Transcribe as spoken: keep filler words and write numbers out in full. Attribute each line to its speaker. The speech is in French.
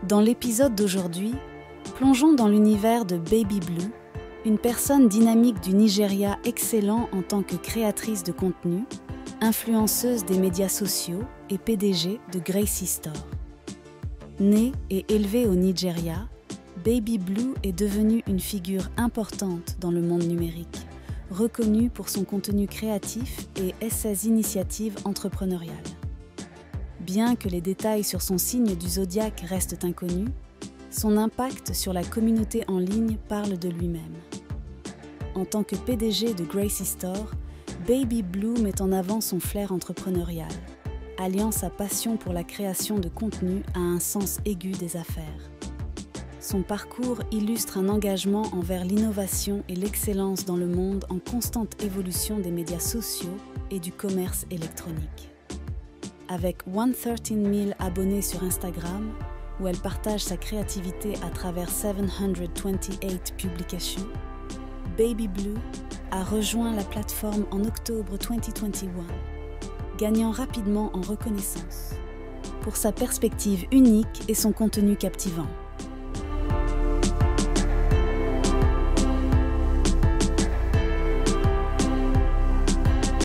Speaker 1: Dans l'épisode d'aujourd'hui, plongeons dans l'univers de Baby Blue, une personne dynamique du Nigeria excellent en tant que créatrice de contenu, influenceuse des médias sociaux et P D G de Gracie Store. Née et élevée au Nigeria, Baby Blue est devenue une figure importante dans le monde numérique, reconnue pour son contenu créatif et ses initiatives entrepreneuriales. Bien que les détails sur son signe du zodiaque restent inconnus, son impact sur la communauté en ligne parle de lui-même. En tant que P D G de Gracie Store, Baby Blue met en avant son flair entrepreneurial, alliant sa passion pour la création de contenu à un sens aigu des affaires. Son parcours illustre un engagement envers l'innovation et l'excellence dans le monde en constante évolution des médias sociaux et du commerce électronique. Avec cent treize mille abonnés sur Instagram, où elle partage sa créativité à travers sept cent vingt-huit publications, Baby Blue a rejoint la plateforme en octobre deux mille vingt et un, gagnant rapidement en reconnaissance pour sa perspective unique et son contenu captivant.